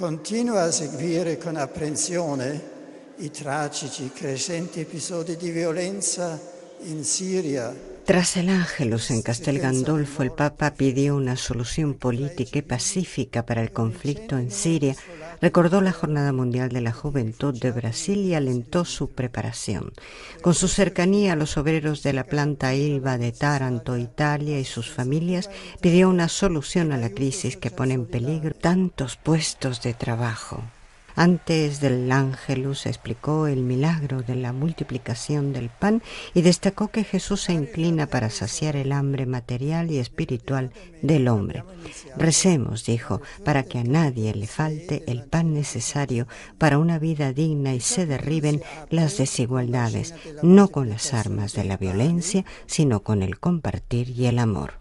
Continua a seguire con apprensione i tragici crescenti episodi di violenza in Siria. Tras el Ángelus en Castel Gandolfo, el Papa pidió una solución política y pacífica para el conflicto en Siria, recordó la Jornada Mundial de la Juventud de Brasil y alentó su preparación. Con su cercanía a los obreros de la planta Ilva de Taranto, Italia y sus familias, pidió una solución a la crisis que pone en peligro tantos puestos de trabajo. Antes del Ángelus explicó el milagro de la multiplicación del pan y destacó que Jesús se inclina para saciar el hambre material y espiritual del hombre. Recemos, dijo, para que a nadie le falte el pan necesario para una vida digna y se derriben las desigualdades, no con las armas de la violencia, sino con el compartir y el amor.